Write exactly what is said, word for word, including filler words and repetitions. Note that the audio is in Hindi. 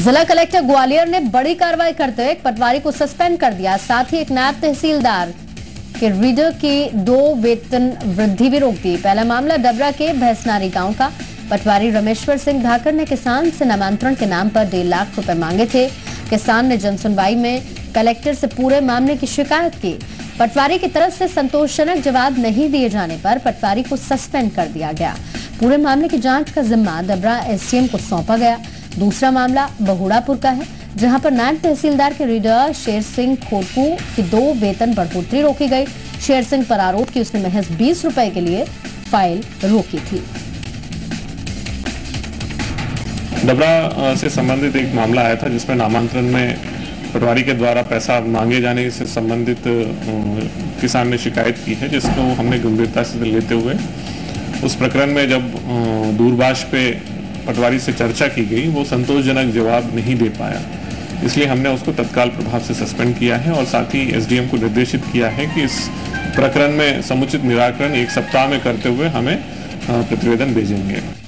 जिला कलेक्टर ग्वालियर ने बड़ी कार्रवाई करते हुए एक पटवारी को सस्पेंड कर दिया। साथ ही एक नायब तहसीलदार के रीडर की दो वेतन वृद्धि भी रोक दी। पहला मामला डबरा के भैंसनारी गांव का। पटवारी रमेश्वर सिंह धाकर ने किसान से नामांतरण के नाम पर डेढ़ लाख रुपए मांगे थे। किसान ने जनसुनवाई में कलेक्टर से पूरे मामले की शिकायत की। पटवारी की तरफ से संतोषजनक जवाब नहीं दिए जाने पर पटवारी को सस्पेंड कर दिया गया। पूरे मामले की जांच का जिम्मा डबरा एसडीएम को सौंपा गया। दूसरा मामला बहुड़ापुर का है, जहां पर नायब तहसीलदार के रीडर शेर सिंह खोटकू की दो वेतन बढ़ोतरी रोकी गई। शेर सिंह पर आरोप कि उसने महज बीस रुपए के लिए फाइल रोकी थी। डबरा से संबंधित एक मामला आया था जिसमें नामांतरण में पटवारी के द्वारा पैसा मांगे जाने से संबंधित किसान ने शिकायत की है, जिसको हमने गंभीरता से लेते हुए उस प्रकरण में जब दूरभाष पे पटवारी से चर्चा की गई, वो संतोषजनक जवाब नहीं दे पाया, इसलिए हमने उसको तत्काल प्रभाव से सस्पेंड किया है और साथ ही एसडीएम को निर्देशित किया है कि इस प्रकरण में समुचित निराकरण एक सप्ताह में करते हुए हमें प्रतिवेदन भेजेंगे।